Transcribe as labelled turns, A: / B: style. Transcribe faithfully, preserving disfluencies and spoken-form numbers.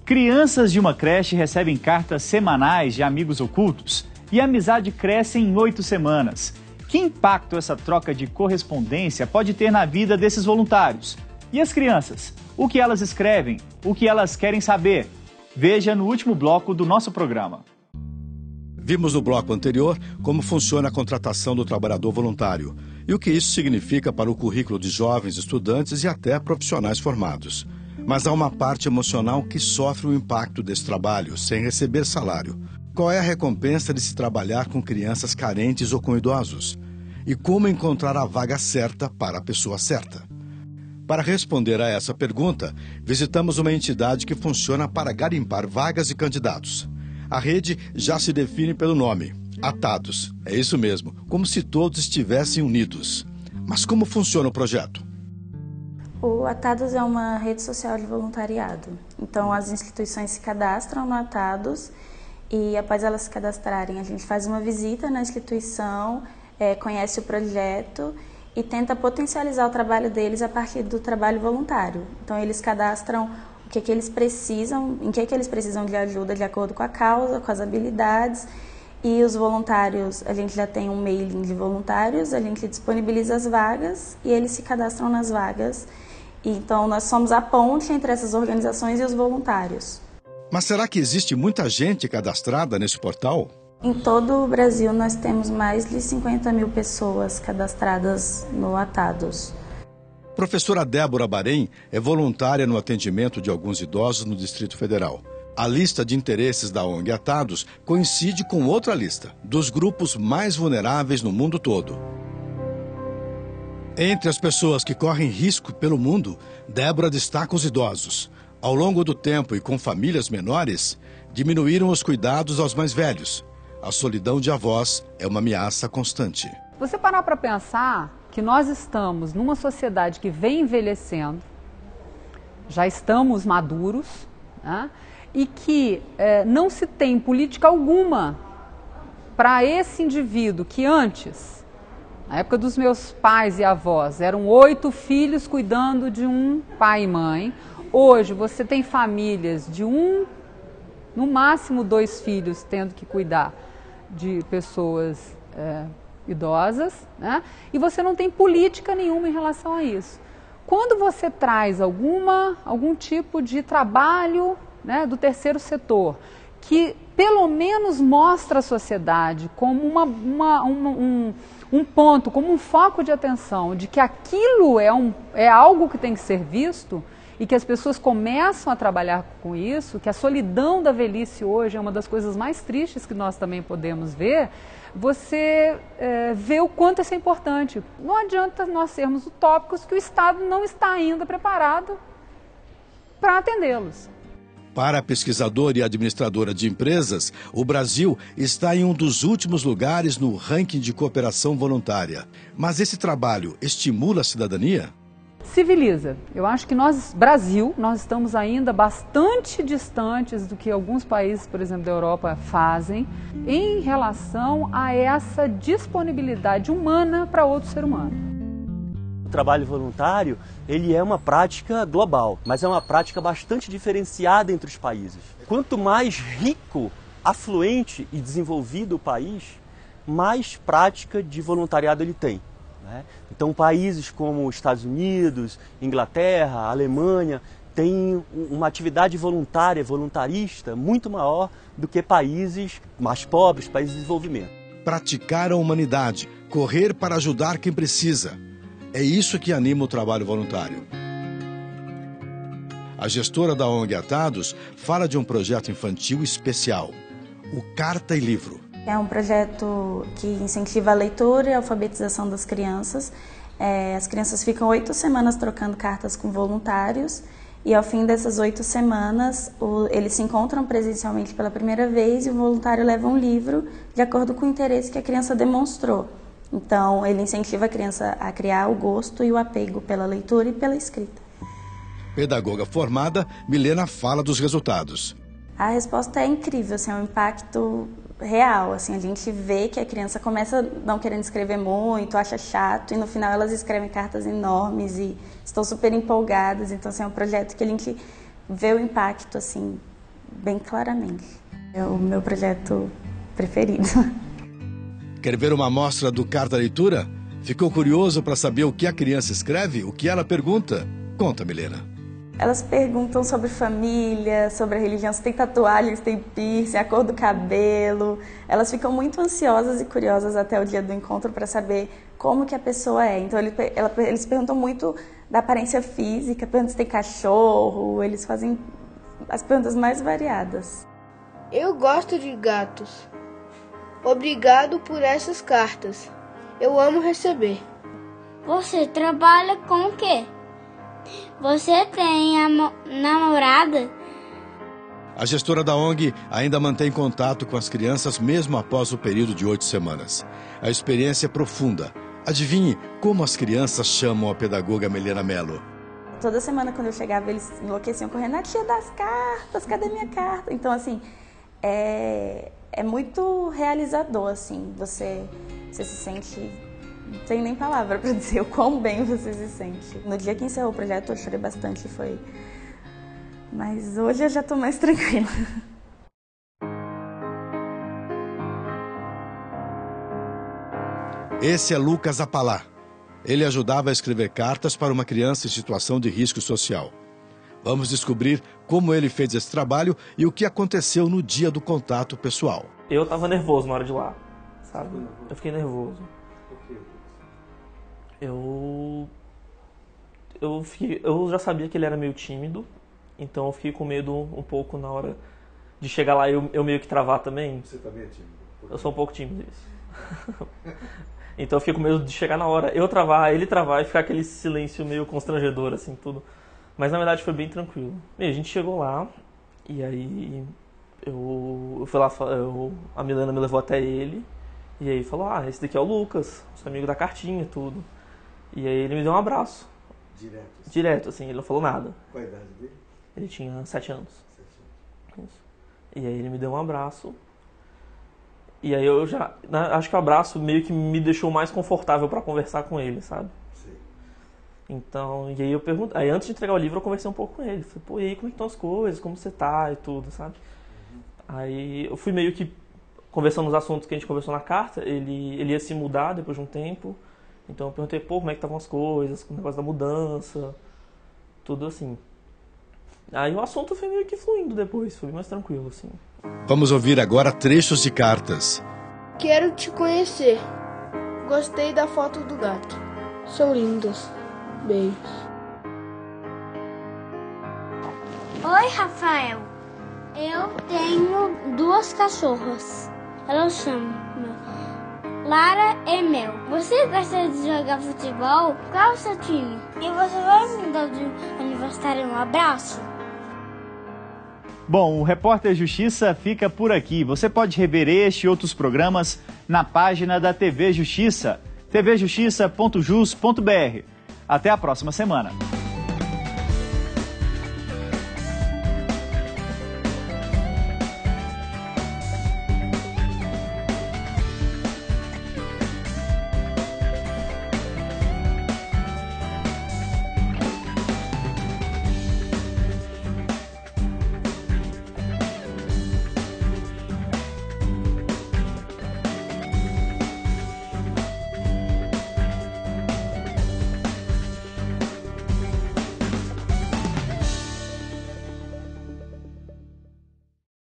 A: Crianças de uma creche recebem cartas semanais de amigos ocultos e a amizade cresce em oito semanas. Que impacto essa troca de correspondência pode ter na vida desses voluntários? E as crianças? O que elas escrevem? O que elas querem saber? Veja no último bloco do nosso programa.
B: Vimos no bloco anterior como funciona a contratação do trabalhador voluntário e o que isso significa para o currículo de jovens estudantes e até profissionais formados. Mas há uma parte emocional que sofre o impacto desse trabalho, sem receber salário. Qual é a recompensa de se trabalhar com crianças carentes ou com idosos? E como encontrar a vaga certa para a pessoa certa? Para responder a essa pergunta, visitamos uma entidade que funciona para garimpar vagas e candidatos. A rede já se define pelo nome, Atados. É isso mesmo, como se todos estivessem unidos. Mas como funciona o projeto?
C: O Atados é uma rede social de voluntariado. Então, as instituições se cadastram no Atados e, após elas se cadastrarem, a gente faz uma visita na instituição, é, conhece o projeto e tenta potencializar o trabalho deles a partir do trabalho voluntário. Então, eles cadastram o que, que eles precisam, em que, que eles precisam de ajuda de acordo com a causa, com as habilidades. E os voluntários, a gente já tem um mailing de voluntários, a gente disponibiliza as vagas e eles se cadastram nas vagas. Então, nós somos a ponte entre essas organizações e os voluntários.
B: Mas será que existe muita gente cadastrada nesse portal?
C: Em todo o Brasil, nós temos mais de cinquenta mil pessoas cadastradas no Atados.
B: Professora Débora Bahrein é voluntária no atendimento de alguns idosos no Distrito Federal. A lista de interesses da O N G Atados coincide com outra lista, dos grupos mais vulneráveis no mundo todo. Entre as pessoas que correm risco pelo mundo, Débora destaca os idosos. Ao longo do tempo e com famílias menores, diminuíram os cuidados aos mais velhos. A solidão de avós é uma ameaça constante.
D: Você parar para pensar que nós estamos numa sociedade que vem envelhecendo, já estamos maduros, né? E que eh, não se tem política alguma para esse indivíduo que antes, na época dos meus pais e avós, eram oito filhos cuidando de um pai e mãe. Hoje você tem famílias de um, no máximo dois filhos tendo que cuidar de pessoas é, idosas, né? E você não tem política nenhuma em relação a isso. Quando você traz alguma, algum tipo de trabalho, né, do terceiro setor, que pelo menos mostra a sociedade como uma, uma, uma, um, um ponto, como um foco de atenção, de que aquilo é, um, é algo que tem que ser visto e que as pessoas começam a trabalhar com isso, que a solidão da velhice hoje é uma das coisas mais tristes que nós também podemos ver, você é, vê o quanto isso é importante. Não adianta nós sermos utópicos que o Estado não está ainda preparado para atendê-los.
B: Para a pesquisadora e administradora de empresas, o Brasil está em um dos últimos lugares no ranking de cooperação voluntária. Mas esse trabalho estimula a cidadania?
D: Civiliza. Eu acho que nós, Brasil, nós estamos ainda bastante distantes do que alguns países, por exemplo, da Europa fazem em relação a essa disponibilidade humana para outro ser humano.
E: O trabalho voluntário, ele é uma prática global, mas é uma prática bastante diferenciada entre os países. Quanto mais rico, afluente e desenvolvido o país, mais prática de voluntariado ele tem. Então, países como Estados Unidos, Inglaterra, Alemanha, têm uma atividade voluntária, voluntarista, muito maior do que países mais pobres, países de desenvolvimento.
B: Praticar a humanidade, correr para ajudar quem precisa. É isso que anima o trabalho voluntário. A gestora da O N G Atados fala de um projeto infantil especial, o Carta e Livro.
C: É um projeto que incentiva a leitura e a alfabetização das crianças. É, as crianças ficam oito semanas trocando cartas com voluntários e ao fim dessas oito semanas o, eles se encontram presencialmente pela primeira vez e o voluntário leva um livro de acordo com o interesse que a criança demonstrou. Então, ele incentiva a criança a criar o gosto e o apego pela leitura e pela escrita.
B: Pedagoga formada, Milena fala dos resultados.
C: A resposta é incrível, assim, é um impacto real. Assim, a gente vê que a criança começa não querendo escrever muito, acha chato, e no final elas escrevem cartas enormes e estão super empolgadas. Então, assim, é um projeto que a gente vê o impacto assim, bem claramente. É o meu projeto preferido.
B: Quer ver uma amostra do Carta Leitura? Ficou curioso para saber o que a criança escreve? O que ela pergunta? Conta, Milena.
C: Elas perguntam sobre família, sobre a religião, se tem tatuagem, se tem piercing, a cor do cabelo. Elas ficam muito ansiosas e curiosas até o dia do encontro para saber como que a pessoa é. Então ele, ela, eles perguntam muito da aparência física, perguntam se tem cachorro, eles fazem as perguntas mais variadas.
F: Eu gosto de gatos. Obrigado por essas cartas. Eu amo receber.
G: Você trabalha com o quê? Você tem namorada?
B: A gestora da O N G ainda mantém contato com as crianças mesmo após o período de oito semanas. A experiência é profunda. Adivinhe como as crianças chamam a pedagoga Milena Mello.
C: Toda semana quando eu chegava eles enlouqueciam correndo, a tia das cartas, cadê minha carta? Então assim, é, é muito realizador, assim, você, você se sente... Não tem nem palavra para dizer o quão bem você se sente. No dia que encerrou o projeto eu chorei bastante, foi... Mas hoje eu já estou mais tranquila.
B: Esse é Lucas Apalá. Ele ajudava a escrever cartas para uma criança em situação de risco social. Vamos descobrir como ele fez esse trabalho e o que aconteceu no dia do contato pessoal.
H: Eu estava nervoso na hora de ir lá, sabe? Eu fiquei nervoso. Eu, eu, fiquei, eu já sabia que ele era meio tímido, então eu fiquei com medo um pouco na hora de chegar lá e eu, eu meio que travar também.
B: Você também é tímido?
H: Eu sou um pouco tímido, isso. Então eu fiquei com medo de chegar na hora, eu travar, ele travar e ficar aquele silêncio meio constrangedor, assim, tudo. Mas na verdade foi bem tranquilo. E a gente chegou lá e aí eu, eu fui lá, eu, a Milena me levou até ele e aí falou, ah, esse daqui é o Lucas, seu amigo da cartinha e tudo. E aí ele me deu um abraço.
B: Direto? Assim.
H: Direto, assim, ele não falou nada.
B: Qual a idade dele?
H: Ele tinha sete anos.
B: Sete anos.
H: Isso. E aí ele me deu um abraço. E aí eu já, acho que o abraço meio que me deixou mais confortável para conversar com ele, sabe?
B: Sim.
H: Então, e aí eu perguntei, aí antes de entregar o livro eu conversei um pouco com ele. Falei, pô, e aí como é que estão as coisas, como você tá e tudo, sabe? Uhum. Aí eu fui meio que conversando nos assuntos que a gente conversou na carta, ele, ele ia se mudar depois de um tempo. Então eu perguntei, pô, como é que estavam as coisas, com o negócio da mudança, tudo assim. Aí o assunto foi meio que fluindo depois, foi mais tranquilo, assim.
B: Vamos ouvir agora trechos de cartas.
F: Quero te conhecer. Gostei da foto do gato. São lindas. Beijos.
G: Oi, Rafael. Eu tenho duas cachorras. Elas chamam Lara e Mel. Você gosta de jogar futebol? Qual é o seu time? E você vai me dar de aniversário um abraço?
A: Bom, o Repórter Justiça fica por aqui. Você pode rever este e outros programas na página da T V Justiça, t v justiça ponto jus ponto b r. Até a próxima semana.